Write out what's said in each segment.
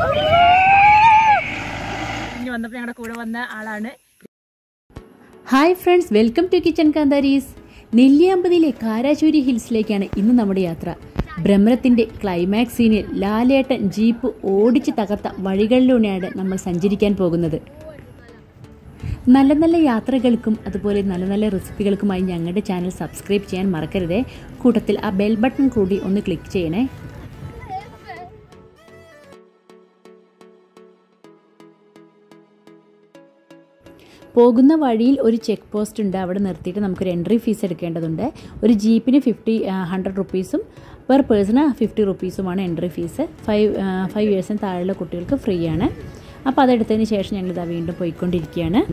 വന്നപ്പോൾ ഞങ്ങളുടെ കൂടെ വന്ന ആളാണ്. Hi friends, welcome to kitchen Kantharis. നെല്ലിയാമ്പതിയിലെ കാരാശൂരി ഹിൽസിലേക്കാണ് ഇന്ന് നമ്മുടെ യാത്ര. ഭ്രമരത്തിൻ്റെ ക്ലൈമാക്സ് സീനിൽ ലാലേട്ടൻ ജീപ്പ് ഓടിച്ച് തകർത്ത വഴികളിലൂടെയാണ് നമ്മൾ സഞ്ചരിക്കാൻ പോകുന്നത്. നല്ല നല്ല യാത്രകൾക്കും അതുപോലെ നല്ല നല്ല റെസിപ്പികൾക്കുമായി ഞങ്ങളുടെ ചാനൽ സബ്സ്ക്രൈബ് ചെയ്യാൻ മറക്കരുതേ. കൂട്ടത്തിൽ ആ ബെൽ ബട്ടൺ കൂടി ഒന്ന് ക്ലിക്ക് ചെയ്യണേ. പോകുന്ന വഴിയിൽ ഒരു ചെക്ക് പോസ്റ്റ് ഉണ്ട്. അവിടെ നിർത്തിയിട്ട് നമുക്കൊരു എൻട്രി ഫീസ് എടുക്കേണ്ടതുണ്ട്. ഒരു ജീപ്പിന് 100 റുപ്പീസും പെർ പേഴ്സണ് 50 റുപ്പീസുമാണ് എൻട്രി ഫീസ്. 5 ഇയേഴ്സിന് താഴെയുള്ള കുട്ടികൾക്ക് ഫ്രീ ആണ്. അപ്പോൾ അതെടുത്തതിന് ശേഷം ഞങ്ങളിതാ വീണ്ടും പോയിക്കൊണ്ടിരിക്കുകയാണ്.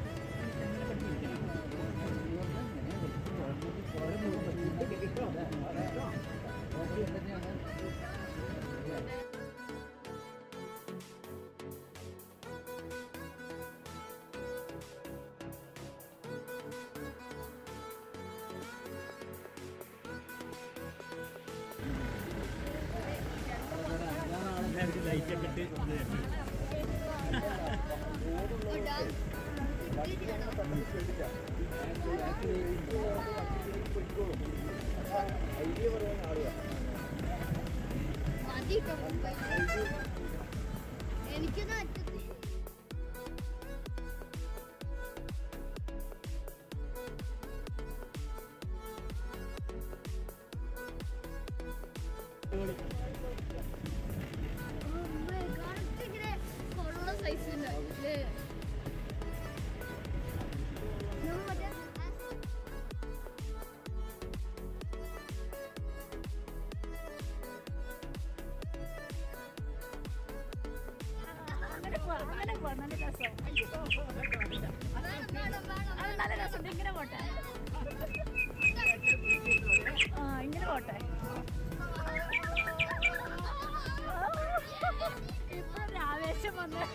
ഇങ്ങനെ പോട്ടെ. ഇപ്പോഴൊരു ആവേശം വന്ന്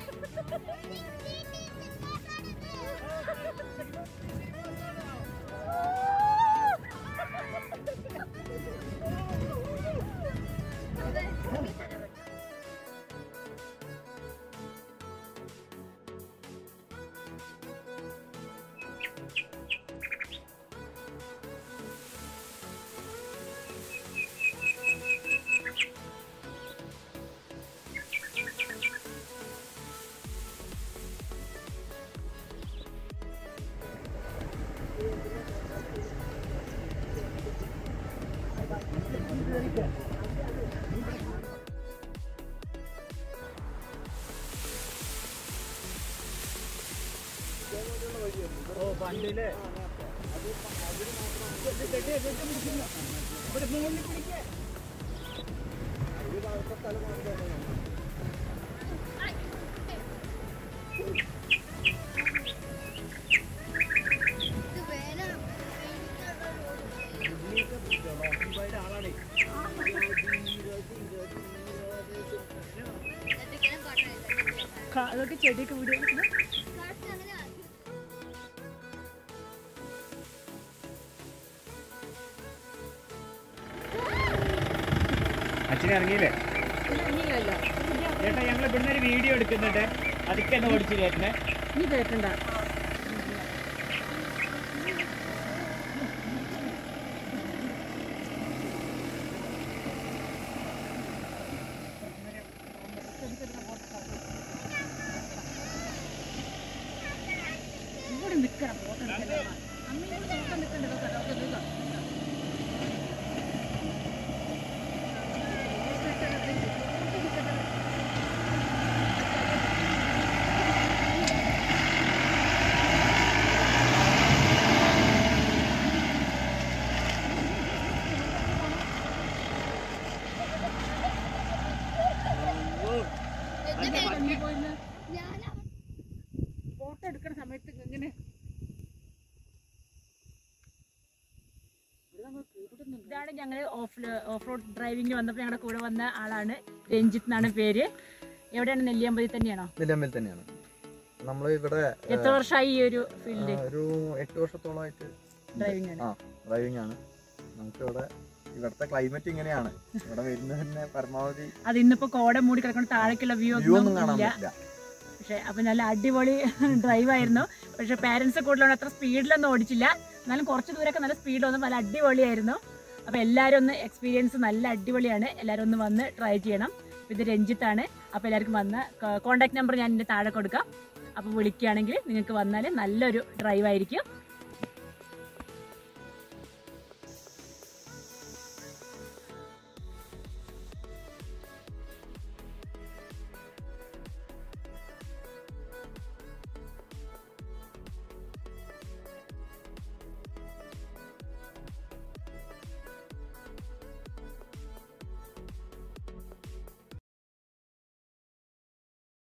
പണ്ടില്ലേ ആളാണ്. അതൊക്കെ ചെടിയൊക്കെ വീഡിയോ അച്ഛനെ ഇറങ്ങിയില്ലേ ചേട്ടാ? ഞങ്ങൾ ഇവിടുന്ന് ഒരു വീഡിയോ എടുക്കുന്നുണ്ട്. അതൊക്കെ ഒന്ന് ഓടിച്ചു കയറ്റണേ. നീ കേട്ടണ്ട. ഇവിടെ നിൽക്കണം. അമ്മയും കൂടെ നോക്കാൻ നിൽക്കണ്ടോ? ഫോട്ടോ എടുക്കുന്ന സമയത്ത് ഇങ്ങനെ ഇതാണ് ഞങ്ങൾ ഓഫ് റോഡ് ഡ്രൈവിംഗ് വന്നപ്പോൾ ഞങ്ങളുടെ കൂടെ വന്ന ആളാണ്. രഞ്ജിത്ത് എന്നാണ് പേര്. എവിടെയാണ്? നെല്ലിയാമ്പതി തന്നെയാണോ? നെല്ലിയാമ്പതി തന്നെയാണ്. നമ്മൾ ഇവിടെ എത്ര വർഷമായി ഈ ഒരു ഫീൽഡ്? ഒരു 8 വർഷത്തോളമായിട്ട് ഡ്രൈവിംഗ് ആണ്. നമുക്ക് ഇവിടെ ഇവിടുത്തെ ക്ലൈമറ്റ് ഇങ്ങനെയാണ്. ഇവിടെ വരുന്നത് തന്നെ പരമാവധി അത് ഇന്നിപ്പോ കോട മൂടി കിടക്കുന്ന താഴേക്കുള്ള വ്യൂ ഒന്നും കാണാൻ ഇല്ല. പറ്റില്ല. പക്ഷെ അപ്പൊ നല്ല അടിപൊളി ഡ്രൈവ് ആയിരുന്നു. പക്ഷെ പാരന്റ്സ് കൂടുതലാണ്, അത്ര സ്പീഡിലൊന്നും ഓടിച്ചില്ല. എന്നാലും കുറച്ച് ദൂരമൊക്കെ നല്ല സ്പീഡ് വന്നു, നല്ല അടിപൊളിയായിരുന്നു. അപ്പൊ എല്ലാവരും ഒന്ന് എക്സ്പീരിയൻസ് നല്ല അടിപൊളിയാണ്. എല്ലാവരും ഒന്ന് വന്ന് ട്രൈ ചെയ്യണം. ഇത് രഞ്ജിത്താണ്. അപ്പൊ എല്ലാവർക്കും വന്ന് കോൺടാക്ട് നമ്പർ ഞാൻ ഇതിന്റെ താഴെ കൊടുക്കാം. അപ്പൊ വിളിക്കുകയാണെങ്കിൽ നിങ്ങൾക്ക് വന്നാൽ നല്ലൊരു ഡ്രൈവ് ആയിരിക്കും.